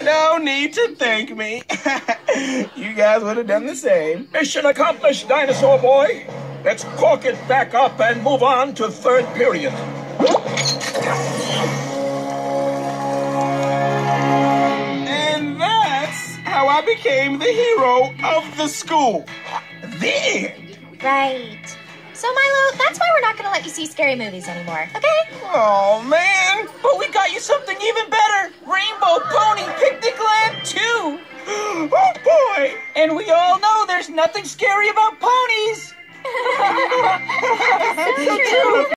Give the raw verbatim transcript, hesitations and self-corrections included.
No need to thank me. You guys would have done the same. Mission accomplished, Dinosaur Boy. Let's cork it back up and move on to third period. And that's how I became the hero of the school. The end. Right. So, Milo, that's why we're not going to let you see scary movies anymore, okay? Oh, man. But we got you something even better. Rainbow Pony Picnic Land two. Oh, boy. And we all know there's nothing scary about ponies. So true.